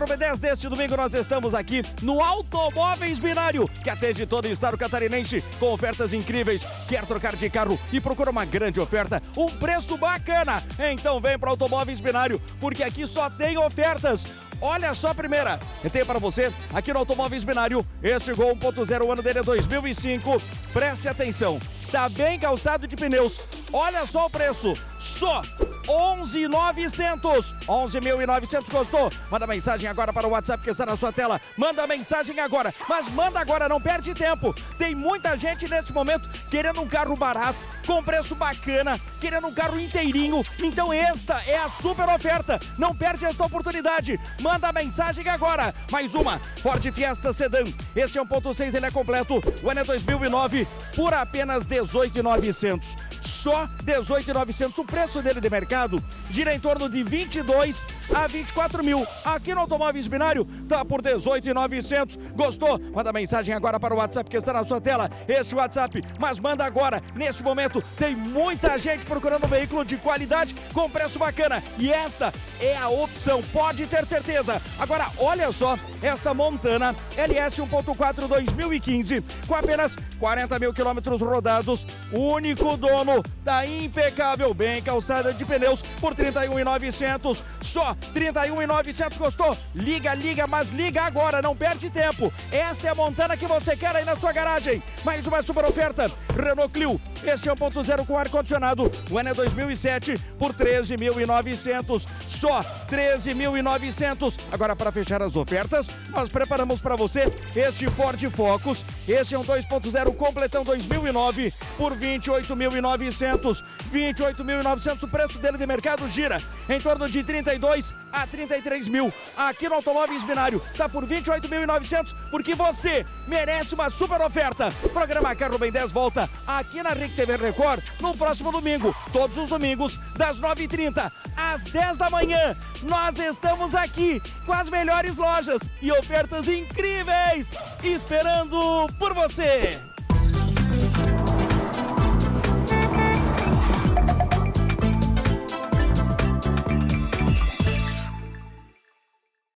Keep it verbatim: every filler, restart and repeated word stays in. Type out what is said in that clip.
Carro B dez deste domingo nós estamos aqui no Automóveis Binário, que atende todo o estado catarinense com ofertas incríveis. Quer trocar de carro e procura uma grande oferta, um preço bacana? Então vem para Automóveis Binário, porque aqui só tem ofertas. Olha só a primeira, eu tenho para você aqui no Automóveis Binário, este Gol um ponto zero, o ano dele é dois mil e cinco, preste atenção, tá bem calçado de pneus, olha só o preço, só onze mil e novecentos, onze mil e novecentos, gostou? Manda mensagem agora para o WhatsApp que está na sua tela, manda mensagem agora, mas manda agora, não perde tempo, tem muita gente nesse momento querendo um carro barato, com preço bacana, querendo um carro inteirinho, então esta é a super oferta, não perde esta oportunidade, manda mensagem agora, mais uma, Ford Fiesta Sedan, este é um ponto seis, ele é completo, o ano é dois mil e nove, por apenas dezoito mil e novecentos, só dezoito mil e novecentos, o preço dele de mercado gira em torno de vinte e dois a vinte e quatro mil, aqui no Automóveis Binário tá por dezoito mil e novecentos, gostou? Manda mensagem agora para o WhatsApp que está na sua tela, este WhatsApp, mas manda agora, neste momento tem muita gente procurando um veículo de qualidade com preço bacana e esta é a opção, pode ter certeza. Agora olha só, esta Montana L S um ponto quatro dois mil e quinze com apenas quarenta mil quilômetros rodados, único dono, tá impecável, bem calçada de pneus por trinta e um mil e novecentos, só trinta e um mil e novecentos, gostou? Liga, liga, mas liga agora, não perde tempo, esta é a Montana que você quer aí na sua garagem. Mais uma super oferta, Renault Clio, este é um ponto zero com ar-condicionado, o ano é dois mil e sete por treze mil e novecentos, só treze mil e novecentos. Agora para fechar as ofertas, nós preparamos para você este Ford Focus, este é um dois ponto zero completão dois mil e nove por vinte e oito mil e novecentos, vinte e oito mil e novecentos, o preço dele de mercado gira em torno de trinta e dois a trinta e três mil, aqui no Automóveis Binário tá por vinte e oito mil e novecentos, porque você merece uma super oferta. O programa Carro B dez volta aqui na R I C T V Record no próximo domingo, todos os domingos das nove e trinta às dez da manhã, nós estamos aqui com as melhores lojas e ofertas incríveis esperando por você.